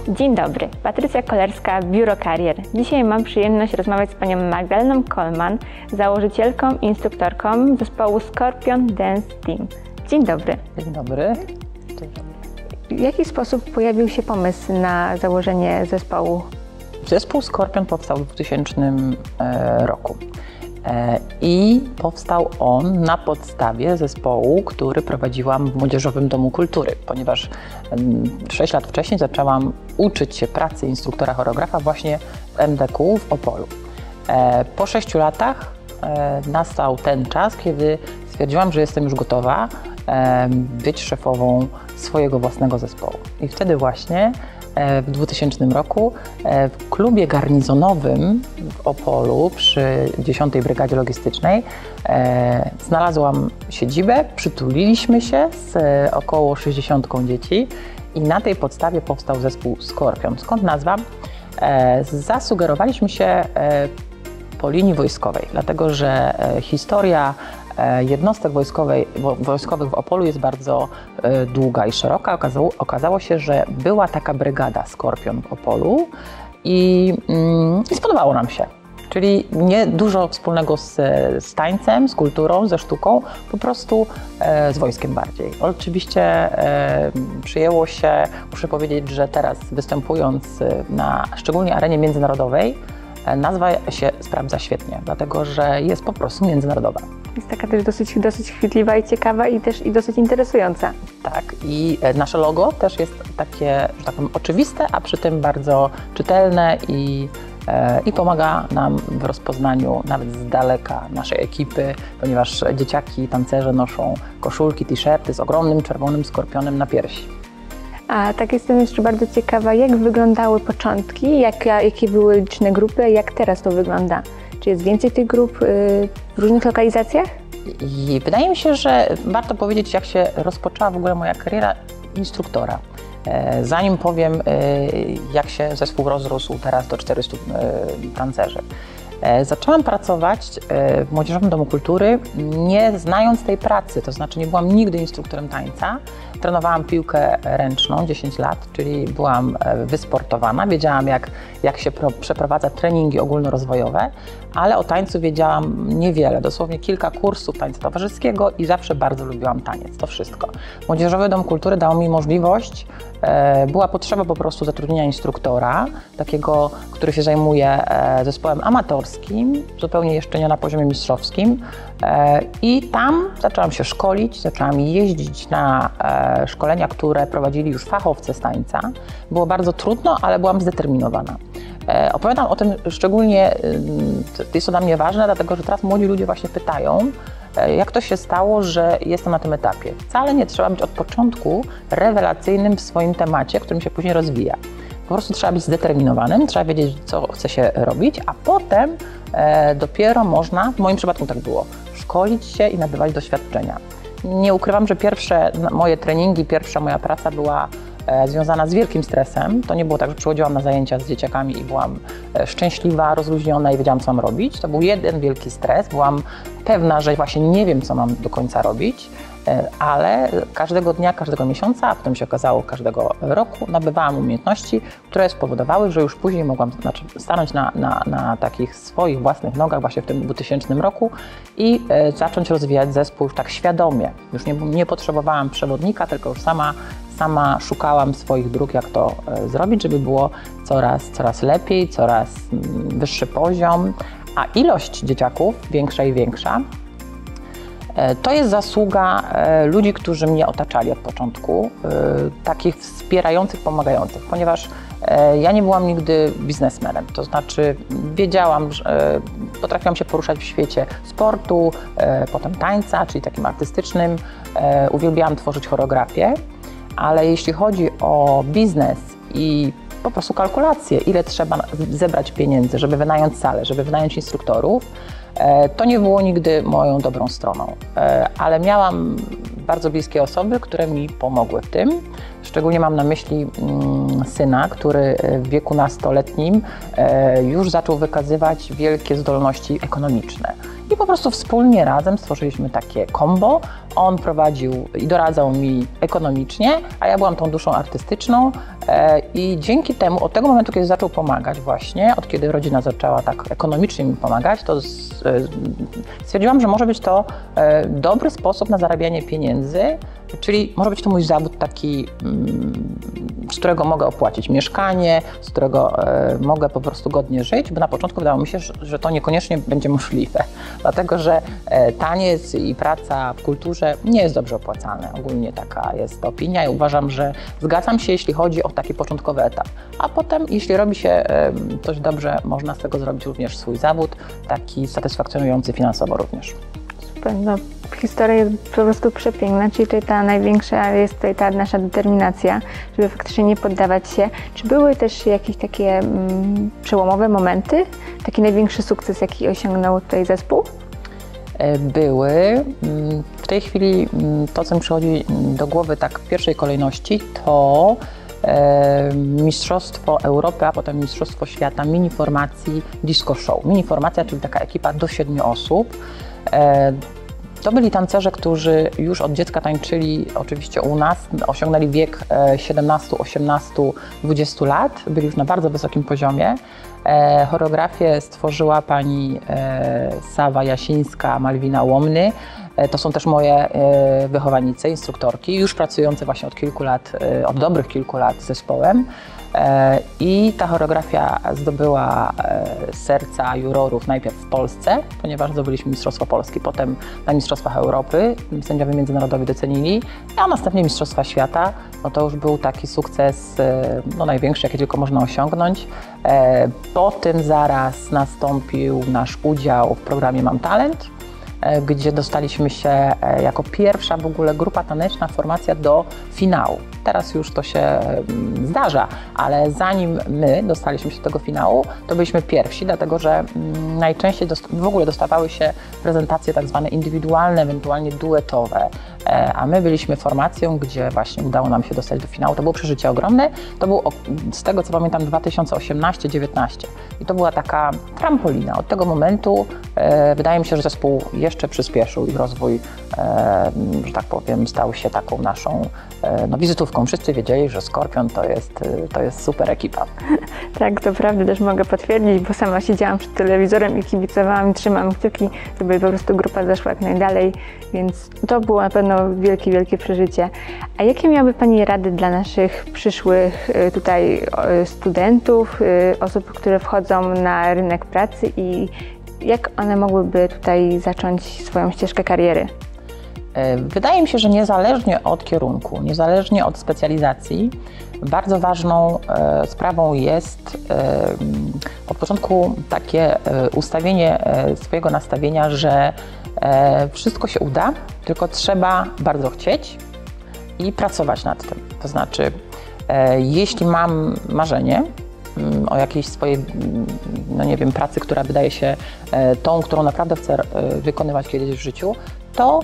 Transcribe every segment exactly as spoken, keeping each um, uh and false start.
Dzień dobry, Patrycja Kolerska, Biuro Karier. Dzisiaj mam przyjemność rozmawiać z panią Magdaleną Coleman, założycielką i instruktorką zespołu Scorpion Dance Team. Dzień dobry. Dzień dobry. Dzień dobry. W jaki sposób pojawił się pomysł na założenie zespołu? Zespół Scorpion powstał w dwutysięcznym roku i powstał on na podstawie zespołu, który prowadziłam w Młodzieżowym Domu Kultury, ponieważ sześć lat wcześniej zaczęłam uczyć się pracy instruktora choreografa właśnie w M D K w Opolu. Po sześciu latach nastał ten czas, kiedy stwierdziłam, że jestem już gotowa być szefową swojego własnego zespołu. I wtedy właśnie w dwutysięcznym roku w klubie garnizonowym w Opolu przy dziesiątej Brygadzie Logistycznej znalazłam siedzibę, przytuliliśmy się z około sześćdziesiątką dzieci i na tej podstawie powstał zespół Scorpion. Skąd nazwa? Zasugerowaliśmy się po linii wojskowej, dlatego że historia jednostek wojskowej, wojskowych w Opolu jest bardzo długa i szeroka. Okazało, okazało się, że była taka brygada Scorpion w Opolu i, mm, i spodobało nam się. Czyli nie dużo wspólnego z, z tańcem, z kulturą, ze sztuką, po prostu e, z wojskiem bardziej. Oczywiście e, przyjęło się, muszę powiedzieć, że teraz występując na szczególnie arenie międzynarodowej, nazwa się sprawdza świetnie, dlatego że jest po prostu międzynarodowa. Jest taka też dosyć, dosyć chwytliwa i ciekawa i też i dosyć interesująca. Tak, i nasze logo też jest takie, że tak powiem, oczywiste, a przy tym bardzo czytelne i, e, i pomaga nam w rozpoznaniu nawet z daleka naszej ekipy, ponieważ dzieciaki, tancerze noszą koszulki, t-shirty z ogromnym czerwonym skorpionem na piersi. A tak jestem jeszcze bardzo ciekawa, jak wyglądały początki, jak, jakie były liczne grupy, jak teraz to wygląda? Czy jest więcej tych grup y, w różnych lokalizacjach? I wydaje mi się, że warto powiedzieć, jak się rozpoczęła w ogóle moja kariera instruktora. E, zanim powiem, e, jak się zespół rozrósł teraz do czterystu e, tancerzy. E, zaczęłam pracować e, w Młodzieżowym Domu Kultury, nie znając tej pracy, to znaczy nie byłam nigdy instruktorem tańca. Trenowałam piłkę ręczną dziesięć lat, czyli byłam wysportowana, wiedziałam jak, jak się pro, przeprowadza treningi ogólnorozwojowe, ale o tańcu wiedziałam niewiele, dosłownie kilka kursów tańca towarzyskiego i zawsze bardzo lubiłam taniec, to wszystko. Młodzieżowy Dom Kultury dał mi możliwość, e, była potrzeba po prostu zatrudnienia instruktora, takiego, który się zajmuje e, zespołem amatorskim, zupełnie jeszcze nie na poziomie mistrzowskim e, i tam zaczęłam się szkolić, zaczęłam jeździć na e, szkolenia, które prowadzili już fachowcy z tańca. Było bardzo trudno, ale byłam zdeterminowana. E, opowiadam o tym szczególnie, jest to dla mnie ważne, dlatego że teraz młodzi ludzie właśnie pytają, e, jak to się stało, że jestem na tym etapie. Wcale nie trzeba być od początku rewelacyjnym w swoim temacie, którym się później rozwija. Po prostu trzeba być zdeterminowanym, trzeba wiedzieć, co chce się robić, a potem e, dopiero można, w moim przypadku tak było, szkolić się i nabywać doświadczenia. Nie ukrywam, że pierwsze moje treningi, pierwsza moja praca była e, związana z wielkim stresem. To nie było tak, że przychodziłam na zajęcia z dzieciakami i byłam e, szczęśliwa, rozluźniona i wiedziałam, co mam robić. To był jeden wielki stres. Byłam pewna, że właśnie nie wiem, co mam do końca robić, e, ale każdego dnia, każdego miesiąca, a potem się okazało każdego roku, nabywałam umiejętności, które spowodowały, że już później mogłam znaczy, stanąć na, na, na takich swoich własnych nogach właśnie w tym dwutysięcznym roku i e, zacząć rozwijać zespół już tak świadomie. Już nie, nie potrzebowałam przewodnika, tylko już sama, sama szukałam swoich dróg, jak to e, zrobić, żeby było coraz, coraz lepiej, coraz mm, wyższy poziom, a ilość dzieciaków większa i większa. To jest zasługa ludzi, którzy mnie otaczali od początku, takich wspierających, pomagających, ponieważ ja nie byłam nigdy biznesmenem, to znaczy wiedziałam, że potrafiłam się poruszać w świecie sportu, potem tańca, czyli takim artystycznym, uwielbiałam tworzyć choreografię, ale jeśli chodzi o biznes i po prostu kalkulacje, ile trzeba zebrać pieniędzy, żeby wynająć salę, żeby wynająć instruktorów, to nie było nigdy moją dobrą stroną, ale miałam bardzo bliskie osoby, które mi pomogły w tym. Szczególnie mam na myśli syna, który w wieku nastoletnim już zaczął wykazywać wielkie zdolności ekonomiczne. i po prostu wspólnie razem stworzyliśmy takie combo. On prowadził i doradzał mi ekonomicznie, a ja byłam tą duszą artystyczną i dzięki temu, od tego momentu, kiedy zaczął pomagać właśnie, od kiedy rodzina zaczęła tak ekonomicznie mi pomagać, to stwierdziłam, że może być to dobry sposób na zarabianie pieniędzy, czyli może być to mój zawód taki, z którego mogę opłacić mieszkanie, z którego mogę po prostu godnie żyć, bo na początku wydawało mi się, że to niekoniecznie będzie możliwe, dlatego że taniec i praca w kulturze nie jest dobrze opłacane. Ogólnie taka jest opinia i uważam, że zgadzam się, jeśli chodzi o taki początkowy etap, a potem, jeśli robi się coś dobrze, można z tego zrobić również swój zawód, taki satysfakcjonujący finansowo również. Super, no, historia jest po prostu przepiękna, czyli tutaj ta największa jest tutaj ta nasza determinacja, żeby faktycznie nie poddawać się. Czy były też jakieś takie mm, przełomowe momenty, taki największy sukces, jaki osiągnął tutaj zespół? Były. W tej chwili to, co mi przychodzi do głowy tak w pierwszej kolejności, to Mistrzostwo Europy, a potem Mistrzostwo Świata mini formacji Disco Show. Mini formacja, czyli taka ekipa do siedmiu osób. To byli tancerze, którzy już od dziecka tańczyli oczywiście u nas, osiągnęli wiek siedemnastu, osiemnastu, dwudziestu lat, byli już na bardzo wysokim poziomie. Choreografię stworzyła pani Sawa Jasińska, Malwina Łomny. To są też moje wychowanice, instruktorki, już pracujące właśnie od kilku lat, od dobrych kilku lat z zespołem. I ta choreografia zdobyła serca jurorów najpierw w Polsce, ponieważ zdobyliśmy Mistrzostwo Polski, potem na Mistrzostwach Europy sędziowie międzynarodowi docenili, a następnie Mistrzostwa Świata. No to już był taki sukces no, największy, jaki tylko można osiągnąć. Po tym zaraz nastąpił nasz udział w programie Mam Talent, gdzie dostaliśmy się jako pierwsza w ogóle grupa taneczna, formacja do finału. Teraz już to się zdarza, ale zanim my dostaliśmy się do tego finału, to byliśmy pierwsi, dlatego że najczęściej w ogóle dostawały się prezentacje tak zwane indywidualne, ewentualnie duetowe, a my byliśmy formacją, gdzie właśnie udało nam się dostać do finału. To było przeżycie ogromne, to był z tego co pamiętam dwa tysiące osiemnasty dziewiętnaście i to była taka trampolina. Od tego momentu e, wydaje mi się, że zespół jeszcze przyspieszył i rozwój, e, że tak powiem, stał się taką naszą e, no, wizytówką. Wszyscy wiedzieli, że Skorpion to jest, to jest super ekipa. Tak, to prawda, też mogę potwierdzić, bo sama siedziałam przed telewizorem i kibicowałam i trzymałam kciuki, żeby po prostu grupa zaszła jak najdalej, więc to było na pewno wielkie, wielkie przeżycie. A jakie miałaby Pani rady dla naszych przyszłych tutaj studentów, osób, które wchodzą na rynek pracy i jak one mogłyby tutaj zacząć swoją ścieżkę kariery? Wydaje mi się, że niezależnie od kierunku, niezależnie od specjalizacji, bardzo ważną e, sprawą jest e, od początku takie e, ustawienie e, swojego nastawienia, że e, wszystko się uda, tylko trzeba bardzo chcieć i pracować nad tym. To znaczy, e, jeśli mam marzenie m, o jakiejś swojej, no nie wiem, pracy, która wydaje się e, tą, którą naprawdę chcę e, wykonywać kiedyś w życiu, to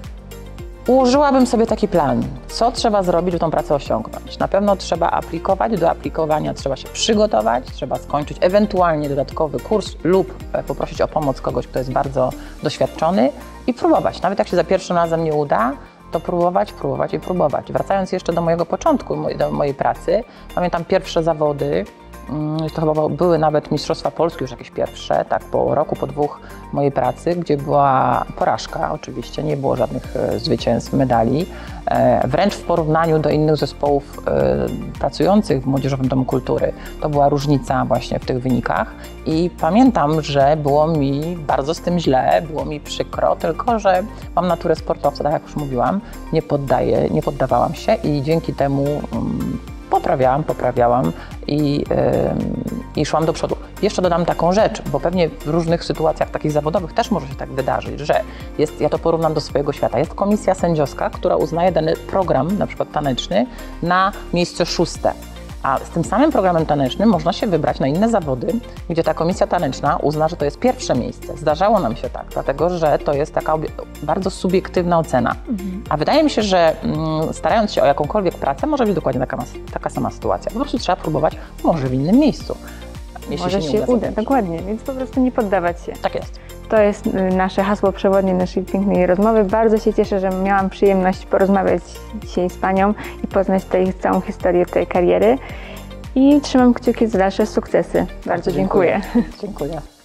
ułożyłabym sobie taki plan, co trzeba zrobić, żeby tą pracę osiągnąć. Na pewno trzeba aplikować, do aplikowania trzeba się przygotować, trzeba skończyć ewentualnie dodatkowy kurs lub poprosić o pomoc kogoś, kto jest bardzo doświadczony i próbować. Nawet jak się za pierwszym razem nie uda, to próbować, próbować i próbować. Wracając jeszcze do mojego początku, do mojej pracy, pamiętam pierwsze zawody, to chyba były nawet Mistrzostwa Polski już jakieś pierwsze, tak po roku, po dwóch mojej pracy, gdzie była porażka oczywiście, nie było żadnych zwycięstw, medali. Wręcz w porównaniu do innych zespołów pracujących w Młodzieżowym Domu Kultury, to była różnica właśnie w tych wynikach i pamiętam, że było mi bardzo z tym źle, było mi przykro, tylko że mam naturę sportowca, tak jak już mówiłam, nie poddaję, nie poddawałam się i dzięki temu poprawiałam, poprawiałam i, yy, i szłam do przodu. Jeszcze dodam taką rzecz, bo pewnie w różnych sytuacjach takich zawodowych też może się tak wydarzyć, że jest, ja to porównam do swojego świata, jest komisja sędziowska, która uznaje dany program, na przykład taneczny, na miejsce szóste. A z tym samym programem tanecznym można się wybrać na inne zawody, gdzie ta komisja taneczna uzna, że to jest pierwsze miejsce. Zdarzało nam się tak, dlatego że to jest taka bardzo subiektywna ocena. Mhm. A wydaje mi się, że mm, starając się o jakąkolwiek pracę, może być dokładnie taka, taka sama sytuacja. Po prostu trzeba próbować może w innym miejscu. Może się, się uda, dokładnie, więc po prostu nie poddawać się. Tak jest. To jest y, nasze hasło przewodnie naszej pięknej rozmowy. Bardzo się cieszę, że miałam przyjemność porozmawiać dzisiaj z Panią i poznać tej całą historię tej kariery. I trzymam kciuki za dalsze sukcesy. Bardzo, Bardzo dziękuję. Dziękuję. dziękuję.